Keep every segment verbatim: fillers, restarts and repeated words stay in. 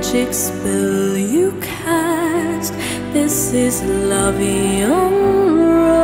magic spell you cast. This is Vania.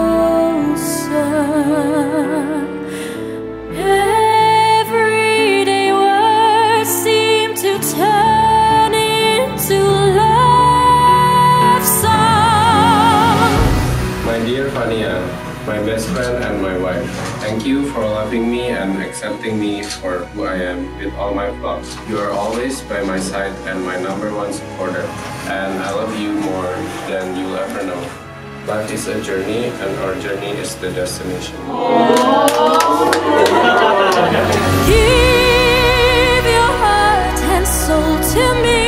Everyday words seem to turn into love song. My dear Vania, my best friend and my wife, thank you for loving me and accepting me for who I am with all my flaws. You are always by my side and my number one supporter, and I love you more than you'll ever know. Life is a journey, and our journey is the destination. Give your heart and soul to me.